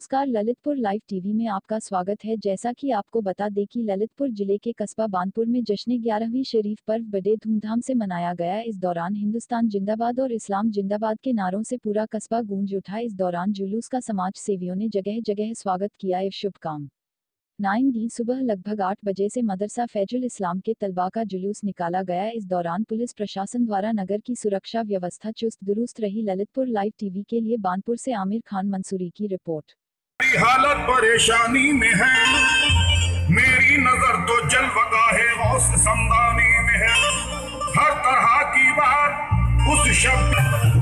नमस्कार, Lalitpur live TV में आपका स्वागत है। जैसा कि आपको बता दें कि ललितपुर जिले के कस्बा बानपुर में जश्न 11वीं शरीफ पर्व बड़े धूमधाम से मनाया गया। इस दौरान हिंदुस्तान जिंदाबाद और इस्लाम जिंदाबाद के नारों से पूरा कस्बा गूंज उठा। इस दौरान जुलूस का समाज सेवियों ने जगह जगह स्वागत किया एवं शुभकामनाएं दी। सुबह लगभग 8 बजे से मदरसा फैजुल इस्लाम के तलबा का जुलूस निकाला गया। इस दौरान पुलिस प्रशासन द्वारा नगर की सुरक्षा व्यवस्था चुस्त दुरुस्त रही। ललितपुर लाइव टीवी के लिए बानपुर से आमिर खान मंसूरी की रिपोर्ट। हालत परेशानी में है, मेरी नजर तो जलवगाहे गौस समदानी में है। हर तरह की बात उस शब्द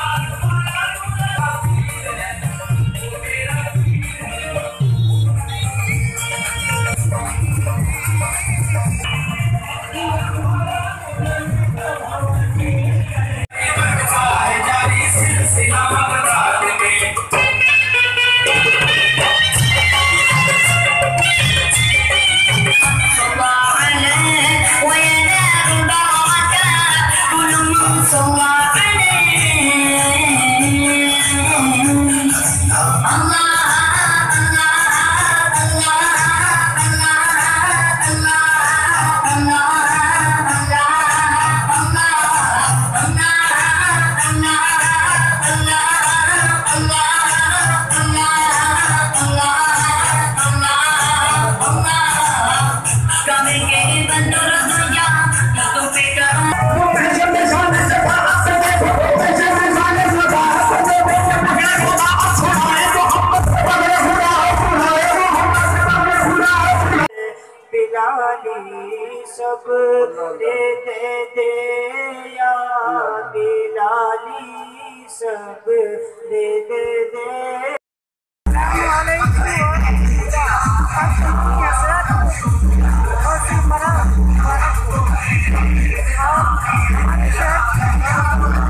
सब दे या बिलाली सब दे। और